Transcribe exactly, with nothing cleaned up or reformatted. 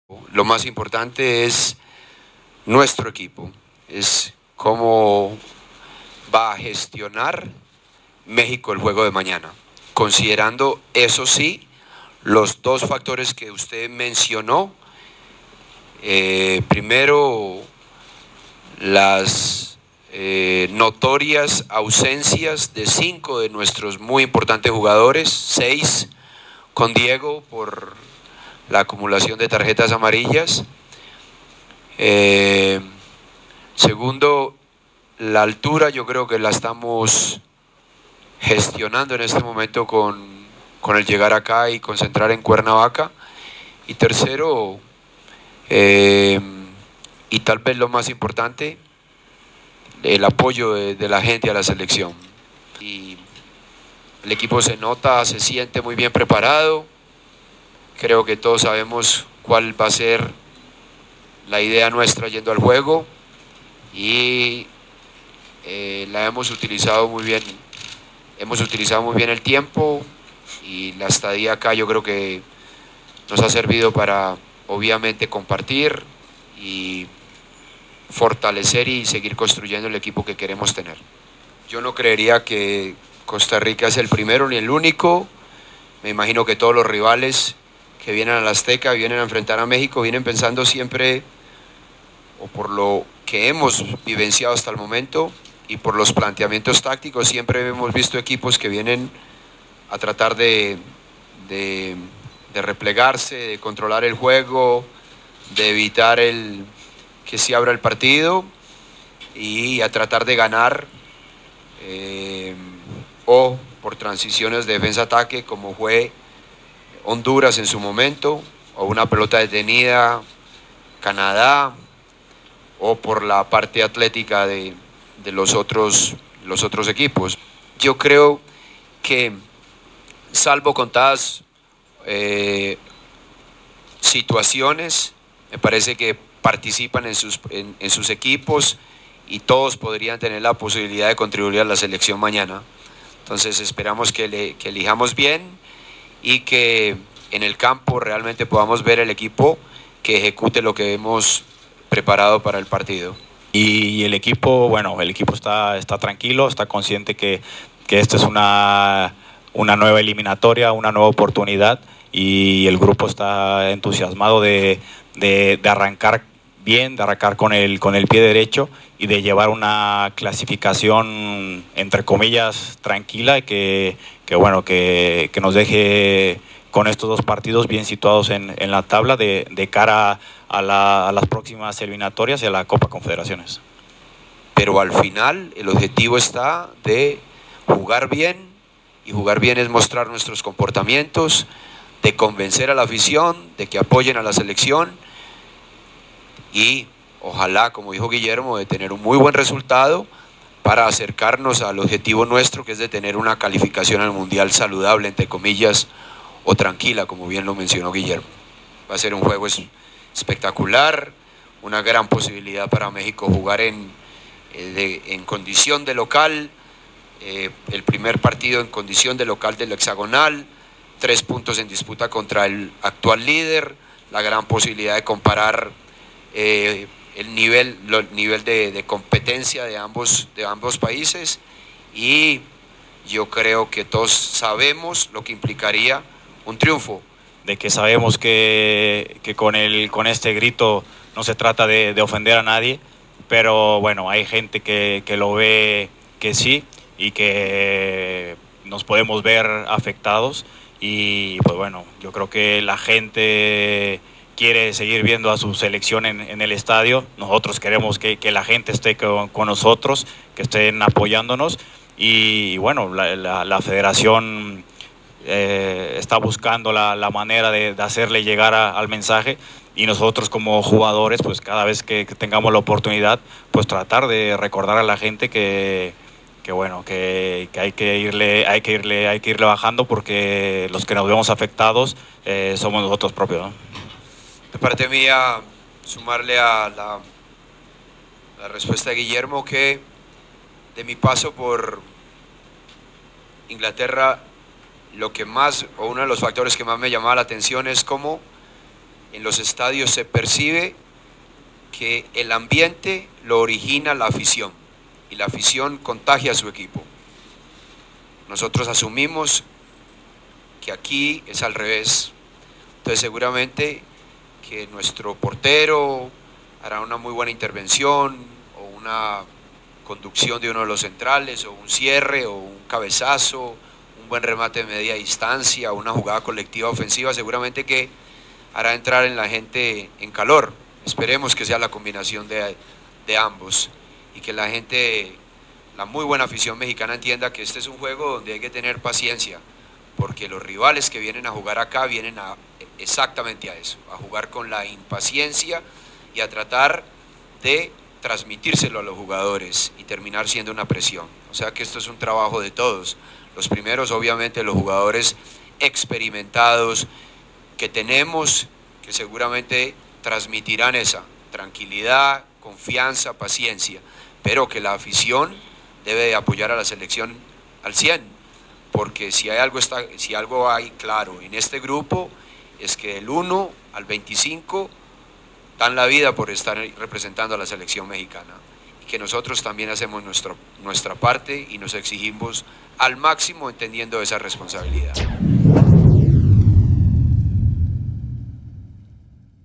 Lo más importante es nuestro equipo, es cómo va a gestionar México el juego de mañana, considerando, eso sí, los dos factores que usted mencionó. Eh, primero, las eh, notorias ausencias de cinco de nuestros muy importantes jugadores, seis con Diego por la acumulación de tarjetas amarillas. Eh, segundo, la altura yo creo que la estamos gestionando en este momento con, con el llegar acá y concentrar en Cuernavaca. Y tercero, eh, y tal vez lo más importante, el apoyo de, de la gente a la selección. Y el equipo se nota, se siente muy bien preparado. Creo que todos sabemos cuál va a ser la idea nuestra yendo al juego y eh, la hemos utilizado muy bien. Hemos utilizado muy bien el tiempo y la estadía acá yo creo que nos ha servido para obviamente compartir y fortalecer y seguir construyendo el equipo que queremos tener. Yo no creería que Costa Rica es el primero ni el único. Me imagino que todos los rivales que vienen a la Azteca, vienen a enfrentar a México, vienen pensando siempre, o por lo que hemos vivenciado hasta el momento y por los planteamientos tácticos, siempre hemos visto equipos que vienen a tratar de, de, de replegarse, de controlar el juego, de evitar el, que se abra el partido y a tratar de ganar eh, o por transiciones de defensa-ataque, como fue Honduras en su momento, o una pelota detenida, Canadá, o por la parte atlética de, de los, otros, los otros equipos. Yo creo que, salvo contadas eh, situaciones, me parece que participan en sus, en, en sus equipos y todos podrían tener la posibilidad de contribuir a la selección mañana. Entonces esperamos que, le, que elijamos bien y que en el campo realmente podamos ver el equipo que ejecute lo que hemos preparado para el partido. Y el equipo, bueno, el equipo está, está tranquilo, está consciente que, que esta es una, una nueva eliminatoria, una nueva oportunidad, y el grupo está entusiasmado de, de, de arrancar bien, de arrancar con el, con el pie derecho y de llevar una clasificación, entre comillas, tranquila, que, que, bueno, que, que nos deje con estos dos partidos bien situados en, en la tabla de, de cara a, la, a las próximas eliminatorias y a la Copa Confederaciones. Pero al final el objetivo está de jugar bien, y jugar bien es mostrar nuestros comportamientos, de convencer a la afición, de que apoyen a la selección y ojalá, como dijo Guillermo, de tener un muy buen resultado para acercarnos al objetivo nuestro, que es de tener una calificación al Mundial saludable, entre comillas, o tranquila, como bien lo mencionó Guillermo. Va a ser un juego espectacular, una gran posibilidad para México jugar en, de, en condición de local, eh, el primer partido en condición de local del hexagonal, tres puntos en disputa contra el actual líder, la gran posibilidad de comparar eh, el nivel, lo, el nivel de, de competencia de ambos, de ambos países, y yo creo que todos sabemos lo que implicaría un triunfo. De que sabemos que, que con, el, con este grito no se trata de, de ofender a nadie, pero bueno, hay gente que, que lo ve que sí y que nos podemos ver afectados, y pues bueno, yo creo que la gente quiere seguir viendo a su selección en, en el estadio. Nosotros queremos que, que la gente esté con, con nosotros, que estén apoyándonos, y, y bueno, la, la, la federación Eh, está buscando la, la manera de, de hacerle llegar a, al mensaje, y nosotros como jugadores, pues cada vez que, que tengamos la oportunidad, pues tratar de recordar a la gente que, que bueno, que, que hay que irle, hay que irle, hay que irle bajando, porque los que nos vemos afectados eh, somos nosotros propios, ¿no? De parte mía, sumarle a la, la respuesta de Guillermo, que de mi paso por Inglaterra, lo que más, o uno de los factores que más me llamaba la atención es cómo en los estadios se percibe que el ambiente lo origina la afición y la afición contagia a su equipo. Nosotros asumimos que aquí es al revés, entonces seguramente que nuestro portero hará una muy buena intervención o una conducción de uno de los centrales o un cierre o un cabezazo, un buen remate de media distancia, una jugada colectiva ofensiva, seguramente que hará entrar en la gente en calor. Esperemos que sea la combinación de, de ambos y que la gente, la muy buena afición mexicana entienda que este es un juego donde hay que tener paciencia, porque los rivales que vienen a jugar acá vienen a, exactamente a eso, a jugar con la impaciencia y a tratar de transmitírselo a los jugadores y terminar siendo una presión. O sea que esto es un trabajo de todos. Los primeros, obviamente, los jugadores experimentados que tenemos, que seguramente transmitirán esa tranquilidad, confianza, paciencia, pero que la afición debe de apoyar a la selección al cien, porque si hay algo, está, si algo hay claro en este grupo, es que del uno al veinticinco dan la vida por estar representando a la selección mexicana y que nosotros también hacemos nuestro, nuestra parte y nos exigimos al máximo entendiendo esa responsabilidad.